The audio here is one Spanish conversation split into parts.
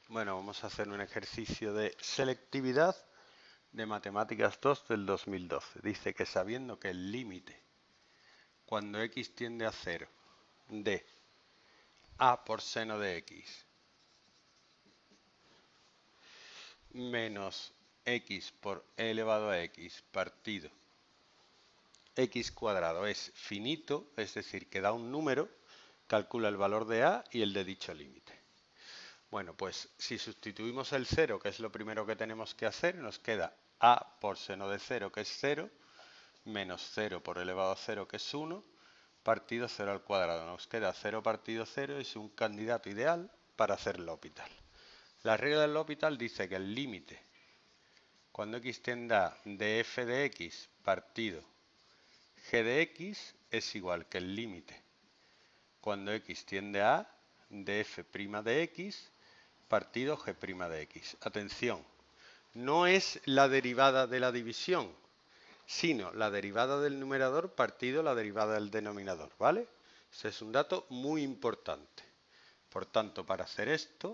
Bueno, vamos a hacer un ejercicio de selectividad de Matemáticas 2 del 2012. Dice que sabiendo que el límite cuando x tiende a 0 de a por seno de x menos x por e elevado a x partido x cuadrado es finito, es decir, que da un número, calcula el valor de a y el de dicho límite. Bueno, pues si sustituimos el 0, que es lo primero que tenemos que hacer, nos queda a por seno de 0, que es 0, menos 0 por elevado a 0, que es 1, partido 0 al cuadrado. Nos queda 0 partido 0, es un candidato ideal para hacer L'Hopital. La regla del L'Hopital dice que el límite, cuando x tiende a de f de x partido g de x, es igual que el límite, cuando x tiende a de f' de x partido g' de x. Atención, no es la derivada de la división, sino la derivada del numerador partido la derivada del denominador, ¿vale? Ese es un dato muy importante. Por tanto, para hacer esto,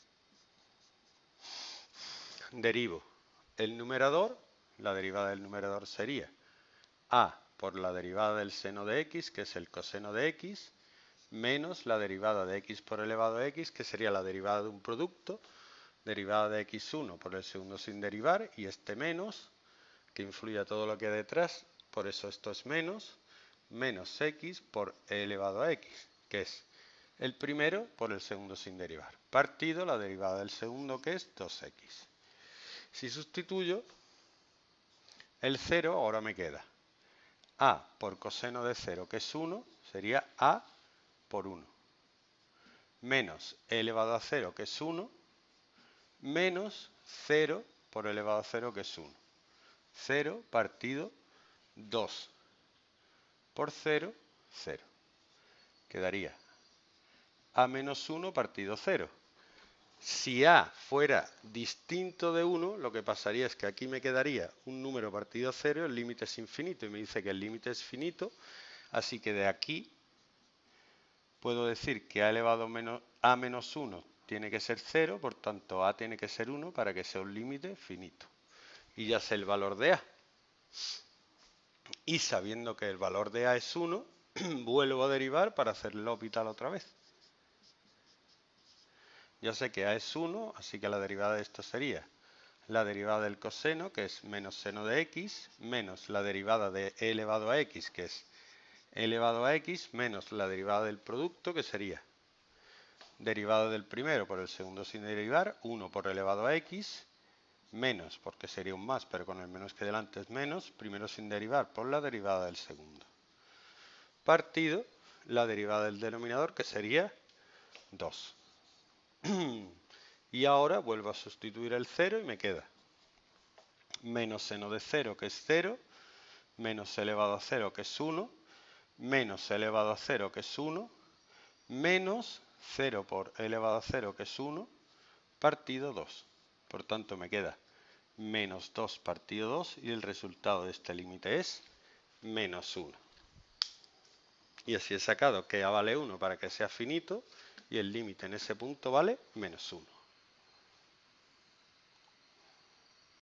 derivo el numerador, la derivada del numerador sería a por la derivada del seno de x, que es el coseno de x, menos la derivada de x por elevado a x, que sería la derivada de un producto, derivada de x1 por el segundo sin derivar, y este menos, que influye a todo lo que hay detrás, por eso esto es menos x por e elevado a x, que es el primero por el segundo sin derivar, partido la derivada del segundo, que es 2x. Si sustituyo el 0, ahora me queda a por coseno de 0, que es 1, sería a por 1, menos e elevado a 0, que es 1, menos 0 por elevado a 0, que es 1. 0 partido 2 por 0, 0. Quedaría a menos 1 partido 0. Si a fuera distinto de 1, lo que pasaría es que aquí me quedaría un número partido 0, el límite es infinito, y me dice que el límite es finito, así que de aquí puedo decir que a elevado a menos 1 tiene que ser 0, por tanto a tiene que ser 1 para que sea un límite finito. Y ya sé el valor de a. Y sabiendo que el valor de a es 1, vuelvo a derivar para hacer L'Hopital otra vez. Ya sé que a es 1, así que la derivada de esto sería la derivada del coseno, que es menos seno de x, menos la derivada de e elevado a x, que es e elevado a x, menos la derivada del producto, que sería derivada del primero por el segundo sin derivar, 1 por elevado a x, menos, porque sería un más, pero con el menos que delante es menos, primero sin derivar por la derivada del segundo, partido la derivada del denominador, que sería 2. Y ahora vuelvo a sustituir el 0 y me queda menos seno de 0, que es 0, menos elevado a 0, que es 1, menos elevado a 0, que es 1, menos 0 por elevado a 0, que es 1, partido 2. Por tanto, me queda menos 2 partido 2 y el resultado de este límite es menos 1. Y así he sacado que a vale 1 para que sea finito y el límite en ese punto vale menos 1.